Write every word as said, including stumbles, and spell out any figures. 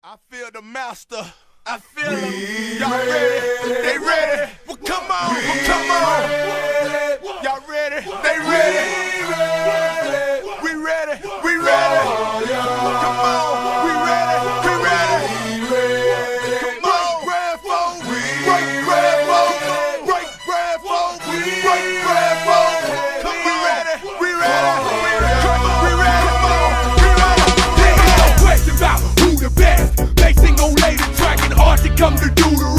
I feel the master. I feel him. Y'all ready? They ready? Well, come on. Well, come on. Y'all ready? They ready? We ready? We ready? Come on. We ready? We ready? Come on. Break bread folk. Break bread folk. Break bread folk. Break bread folk. Come on. We ready? We ready? We ready? We ready? Come on. We ready? There ain't no question about who the best. They sing on later track and hard to come to do the